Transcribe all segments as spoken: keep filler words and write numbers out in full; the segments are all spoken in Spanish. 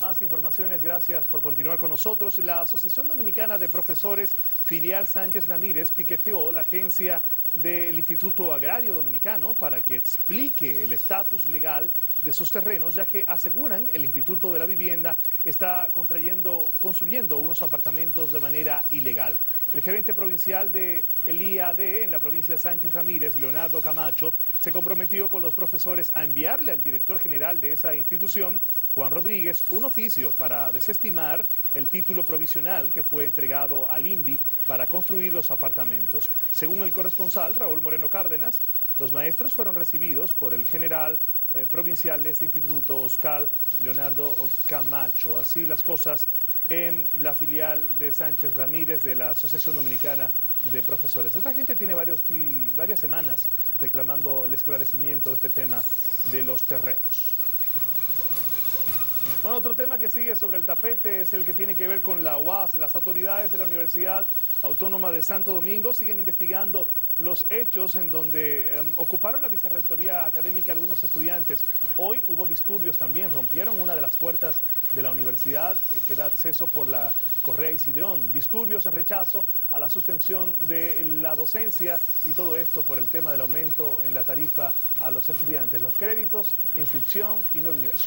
Más informaciones, gracias por continuar con nosotros. La Asociación Dominicana de Profesores Filial Sánchez Ramírez piqueteó la agencia del Instituto Agrario Dominicano para que explique el estatus legal de sus terrenos, ya que aseguran el Instituto de la Vivienda está contrayendo, construyendo unos apartamentos de manera ilegal. El gerente provincial del I A D en la provincia de Sánchez Ramírez, Leonardo Camacho, se comprometió con los profesores a enviarle al director general de esa institución, Juan Rodríguez, un oficio para desestimar el título provisional que fue entregado al I N V I para construir los apartamentos. Según el corresponsal Raúl Moreno Cárdenas, los maestros fueron recibidos por el general eh, provincial de este instituto, Oscar Leonardo Camacho. Así las cosas en la filial de Sánchez Ramírez de la Asociación Dominicana de Profesores. Esta gente tiene varios, varias semanas reclamando el esclarecimiento de este tema de los terrenos. Bueno, otro tema que sigue sobre el tapete es el que tiene que ver con la U A S. Las autoridades de la Universidad Autónoma de Santo Domingo siguen investigando los hechos en donde um, ocuparon la vicerrectoría académica algunos estudiantes. Hoy hubo disturbios también, rompieron una de las puertas de la universidad eh, que da acceso por la Correa Isidrón. Disturbios en rechazo a la suspensión de la docencia y todo esto por el tema del aumento en la tarifa a los estudiantes, los créditos, inscripción y nuevo ingreso.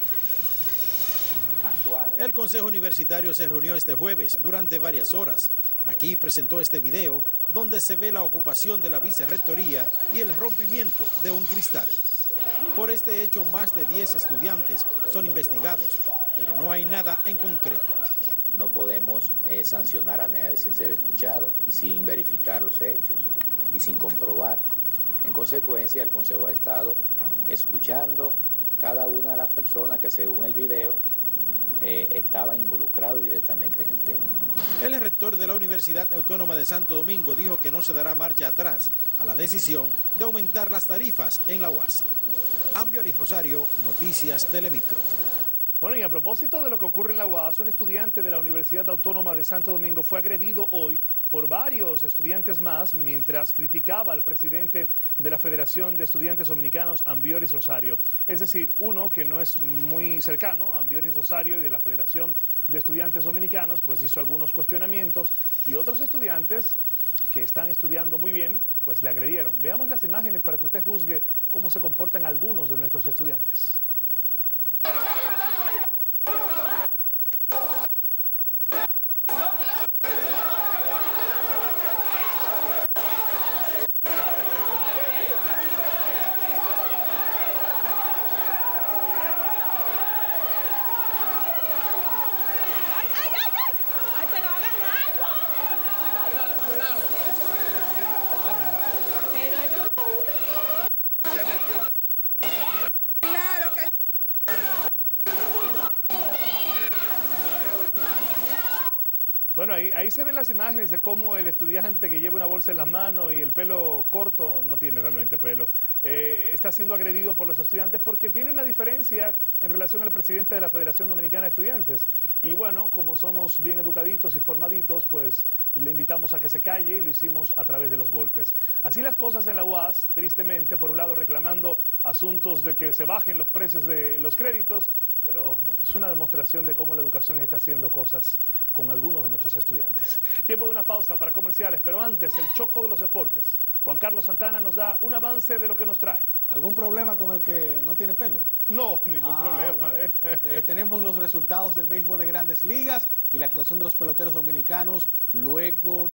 El Consejo Universitario se reunió este jueves durante varias horas. Aquí presentó este video donde se ve la ocupación de la vicerrectoría y el rompimiento de un cristal. Por este hecho, más de diez estudiantes son investigados, pero no hay nada en concreto. No podemos eh, sancionar a nadie sin ser escuchado y sin verificar los hechos y sin comprobar. En consecuencia, el Consejo ha estado escuchando cada una de las personas que, según el video, Eh, estaba involucrado directamente en el tema. El rector de la Universidad Autónoma de Santo Domingo dijo que no se dará marcha atrás a la decisión de aumentar las tarifas en la U A S. Ambiori Rosario, Noticias Telemicro. Bueno, y a propósito de lo que ocurre en la U A S, un estudiante de la Universidad Autónoma de Santo Domingo fue agredido hoy por varios estudiantes más mientras criticaba al presidente de la Federación de Estudiantes Dominicanos, Ambioris Rosario. Es decir, uno que no es muy cercano, Ambioris Rosario, y de la Federación de Estudiantes Dominicanos, pues hizo algunos cuestionamientos y otros estudiantes que están estudiando muy bien, pues le agredieron. Veamos las imágenes para que usted juzgue cómo se comportan algunos de nuestros estudiantes. Bueno, ahí, ahí se ven las imágenes de cómo el estudiante que lleva una bolsa en las manos y el pelo corto, no tiene realmente pelo, eh, está siendo agredido por los estudiantes porque tiene una diferencia en relación al presidente de la Federación Dominicana de Estudiantes. Y bueno, como somos bien educaditos y formaditos, pues le invitamos a que se calle y lo hicimos a través de los golpes. Así las cosas en la U A S, tristemente, por un lado reclamando asuntos de que se bajen los precios de los créditos, pero es una demostración de cómo la educación está haciendo cosas con algunos de nuestros estudiantes. Tiempo de una pausa para comerciales, pero antes, el Choco de los Deportes. Juan Carlos Santana nos da un avance de lo que nos trae. ¿Algún problema con el que no tiene pelo? No, ningún ah, problema. Bueno. Eh. Eh, tenemos los resultados del béisbol de Grandes Ligas y la actuación de los peloteros dominicanos luego